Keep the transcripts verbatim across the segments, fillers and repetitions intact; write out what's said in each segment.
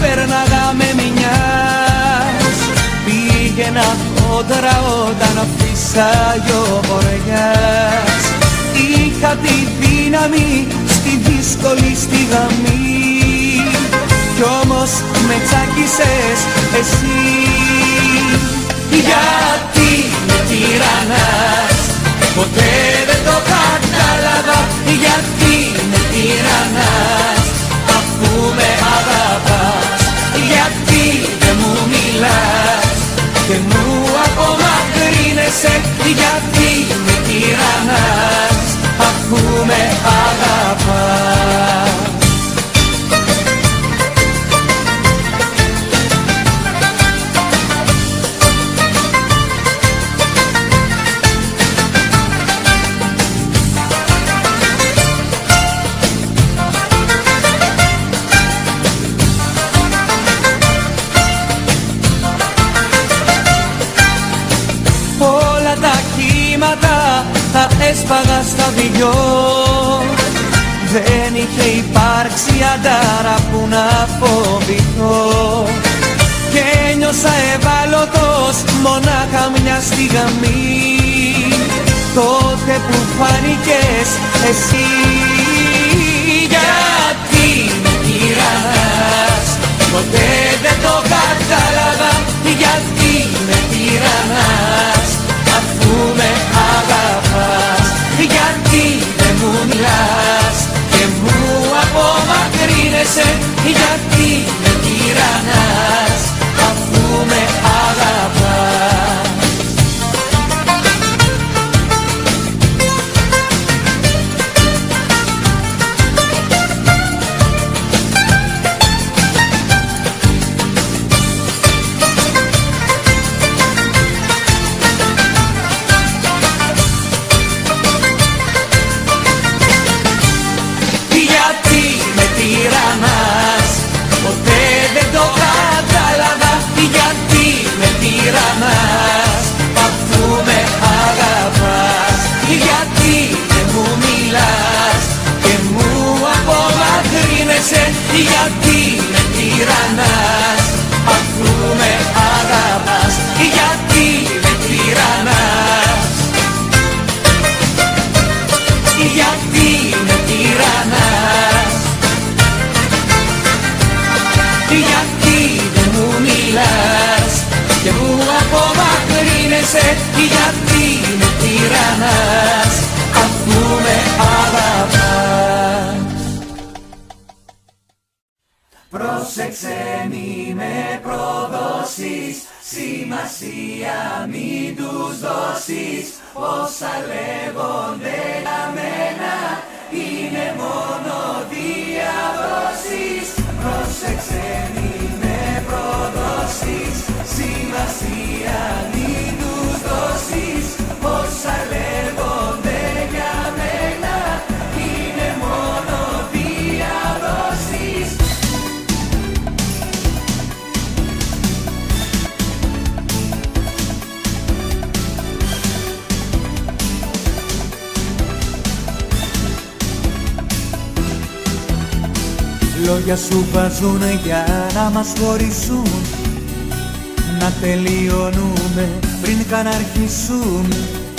πέρναγα με μηνιάς. Πήγαινα κόντρα όταν φύσαγε ο βοριάς. Είχα τη δύναμη στη δύσκολη στιγμή, κι όμως με τσάκισες εσύ. Γιατί με τυραννάς, ποτέ δεν το κατάλαβα. Γιατί με τυραννάς, αφού με αγαπάς. Γιατί δεν μου μιλάς και μου απομακρύνεσαι. Γιατί με τυραννάς, αφού με αγαπάς. Τα έσπαγα στα δυο. Δεν είχε υπάρξει αντάρα που να φοβηθώ. Και νιώσα ευάλωτος μονάχα μια στιγμή, τότε που φάνηκες εσύ. Γιατί με τυραννάς, ποτέ δεν το κατάλαβα. Γιατί με τυραννάς, αφού με αγαπάς. Γιατί δεν μου μιλάς και μου απομακρύνεσαι. Γιατί με τυραννάς, αφού με αγαπάς. Γιατί με τυραννάς, αφού με αγαπάς. Γιατί με τυραννάς, γιατί με τυραννάς. Γιατί δεν μου μιλάς και μου απομακρύνεσαι. Γιατί με τυραννάς, αφού με αγαπάς. Πρόσεξε μη με προδώσεις, σημασία μην τους δώσεις. Όσα λέγονται για μένα είναι μόνο διαδόσεις. Πρόσεξε μη με προδώσεις, σημασία μην τους δώσεις. Όσα λέγονται για μένα είναι μόνο διαδόσεις. Λόγια σου βάζουν για να μας χωρίσουν, να τελειώνουμε πριν καν αρχίσουν.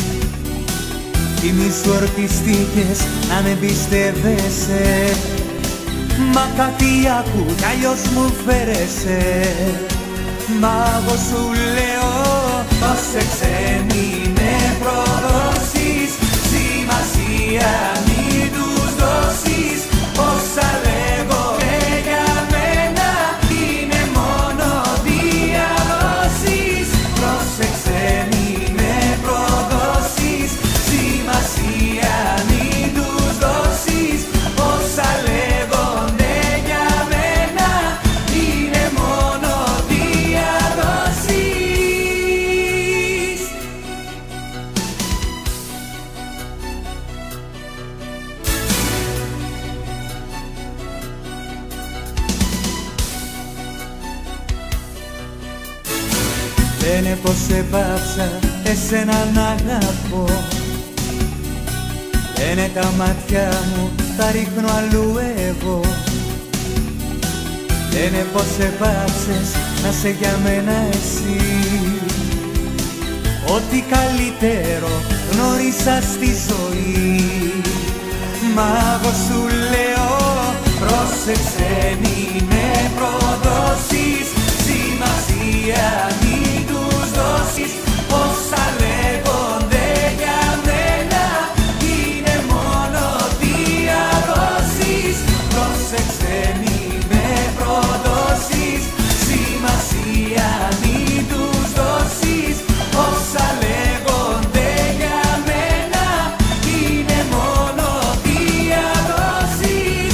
Θυμήσου ορκιστήκες να με πιστεύεσαι, μα κάτι άκου κι αλλιώς μου φέρεσαι. Μα εγώ σου λέω, πρόσεξε μη με προδώσεις, σημασία μην τους δώσεις. Όσα λέγονται για μένα είναι μόνο διαδόσεις. Πρόσεξε μη με προδώσεις, σημασία μην τους δώσεις. Όσα λέγονται για μένα είναι μόνο διαδόσεις. Λένε πως σε πάψα εσένα να αγαπώ. Λένε τα μάτια μου τα ρίχνω αλλού εγώ. Λένε πως επάψες να σε για μένα εσύ, ό,τι καλύτερο γνώρισα στη ζωή. Μα εγώ σου λέω πρόσεξε μη με προδώσεις, σημασία μην τους δώσεις. Όσα λέγονται για μένα είναι μόνο διαδόσεις. Πρόσεξε μη με προδώσεις, σημασία μην τους δώσεις. Όσα λέγονται για μένα είναι μόνο διαδόσεις.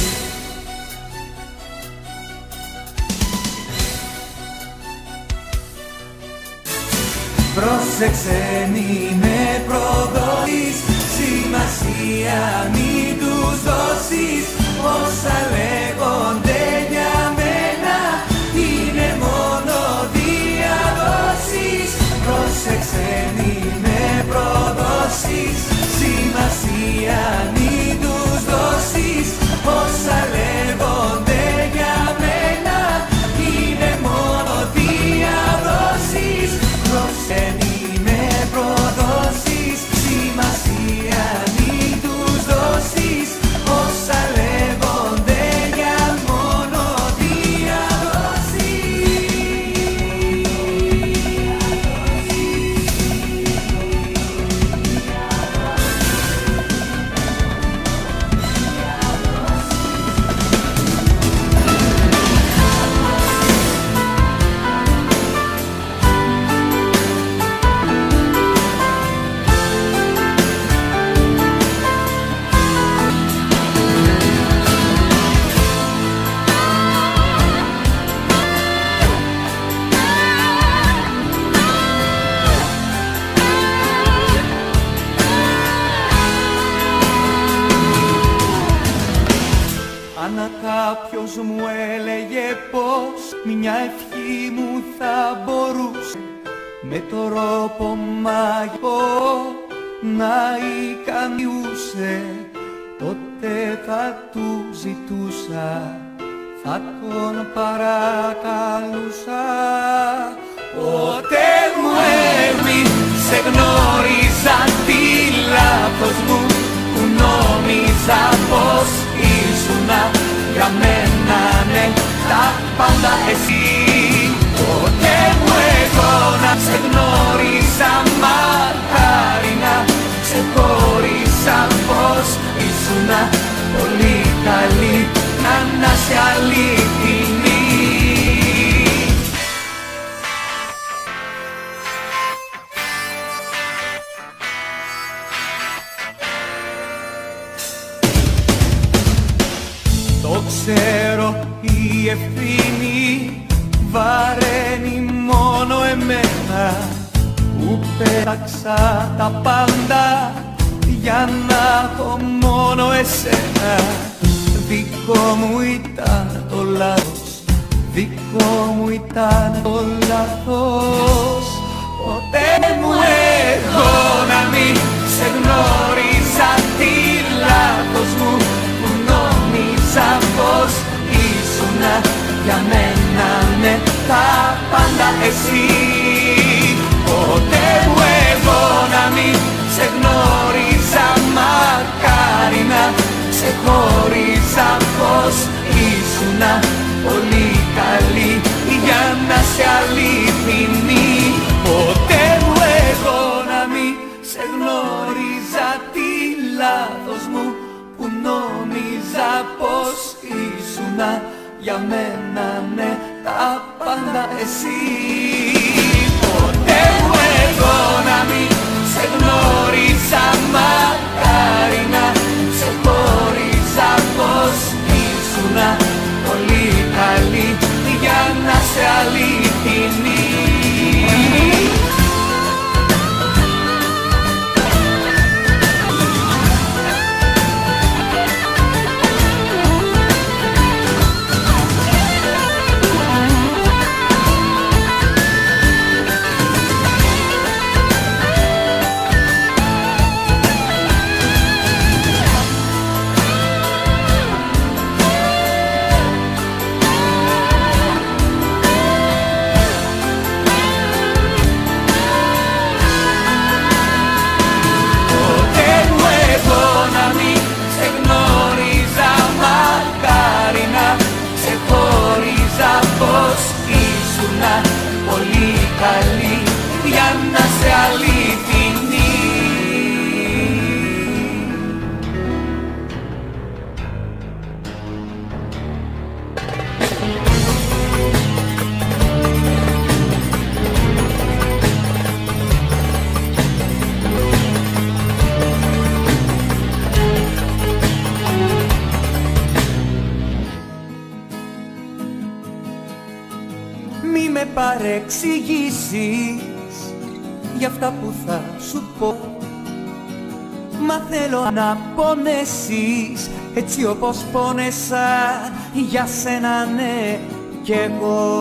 Πρόσεξε μη με προδώσεις, σημασία μην τους δώσεις. Όσα λέγονται για μένα είναι μόνο διαδόσεις. Πρόσεξε μη με προδώσεις, σημασία μην τους δώσεις. Όσα λέγονται για μένα είναι μόνο διαδόσεις. Πρόσεξε μη με προδώσεις, σημασία μην τους δώσεις. Όσα λέγονται για μόνο διαδόσεις. Αν κάποιος μου έλεγε πως μια ευχή μου θα μπορούσε με τρόπο μαγικό να ικανοποιούσε, τότε θα του ζητούσα, θα τον παρακαλούσα. Ποτέ μου έμει σε γνώριζα τι λάθος μου, που νόμιζα πως ήσουνα για μένα ναι τα πάντα εσύ. Ποτέ μου εγώ να σε γνώριζα, μακάρι να ξεχώρισα πως ήσουνα πολύ καλή, να να σε αληθινή. Το ξέρω η ευθύνη βαραίνει μόνο εμένα, που πέταξα τα πάντα για να έχω μόνο εσένα. Δικό μου ήταν το λάθος, δικό μου ήταν το λάθος. Ποτέ μου εγώ να μην σε γνώριζα τι λάθος μου, που νόμιζα πως ήσουνα για μένα ναι τα πάντα εσύ. Ποτέ μου εγώ να μην σε γνώριζα, μακάρι να ξεχώριζα πως ήσουνα πολύ καλή, για να σε αληθινή. Ποτέ μου εγώ να μην σε γνώριζα τι λάθος μου, που νόμιζα πως ήσουνα για μένα ναι τα πάντα εσύ. Ποτέ μου εγώ να μην σε γνώριζα, μακάρι να ξεχώριζα πως ήσουνα πολύ καλή, για να σε αληθινή. παρεξηγήσεις για αυτά που θα σου πω. Μα θέλω να πονέσεις έτσι όπως πόνεσα για σένα, ναι, κι εγώ.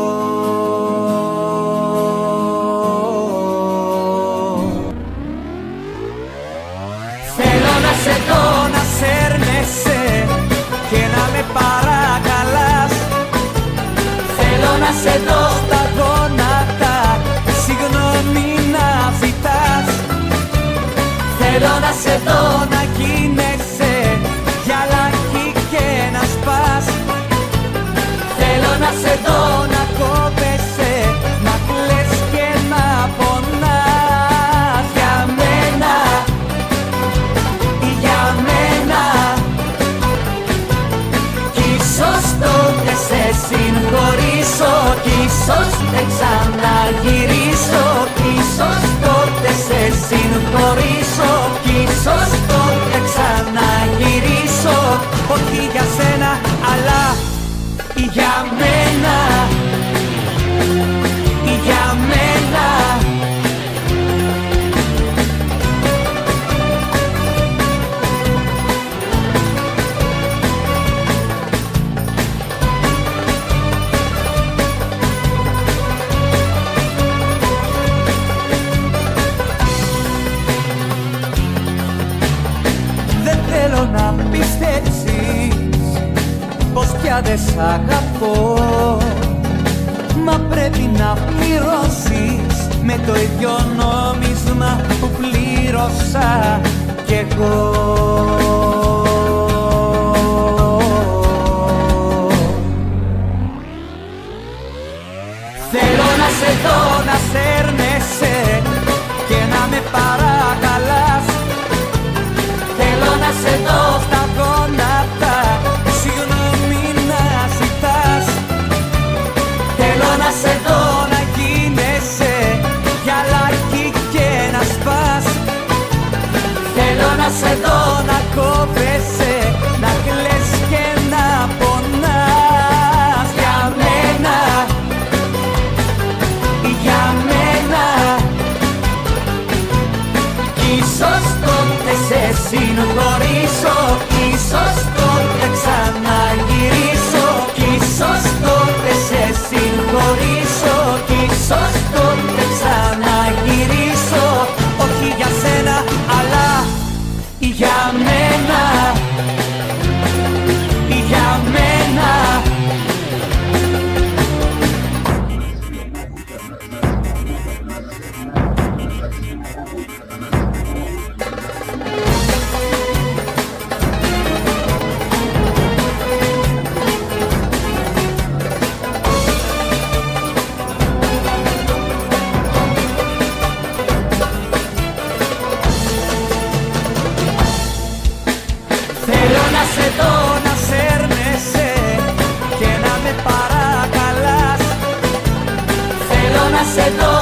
Θέλω να σε δω να σέρνεσαι και να με παρακαλάς. Θέλω να σε δω στα γόνατα συγγνώμη να ζητάς. Θέλω να σε δω να γίνεσαι γυαλάκι και να σπάς. Θέλω να σε δω να κόβεσαι, να κλαις και να πονάς. Για μένα, για μένα. Κι ίσως τότε σε συγχωρήσω, κι ίσως δεν ξαναγυρίσω. Κι ίσως τότε σε συγχωρήσω, κι ίσως τότε ξαναγυρίσω. Όχι για σένα αλλά για μένα, για μένα. Δεν θέλω να πιστέψεις πως πια δεν σ' αγαπώ. Μα πρέπει να πληρώσεις με το ίδιο νόμισμα που πλήρωσα κι εγώ. Θέλω να σε δω να σέρνεσαι και να με παρακαλάς. Θέλω να σε δω στα γόνατα συγγνώμη να ζητάς. Θέλω να σε δω να γίνεσαι γυαλάκι και να σπάς. Θέλω να σε δω να κόβεσαι, να κλαις και να πονάς. Για μένα, για μένα. Κι ίσως τότε σε συγχωρήσω, κι ίσως τότε ξαναγυρίσω. Κι ίσως τότε σε συγχωρήσω, κι ίσως τότε ξαναγυρίσω. Όχι για σένα αλλά για μένα, για μένα. Θέλω να σε δω να σέρνεσαι και να με παρακαλάς. Θέλω να σε δω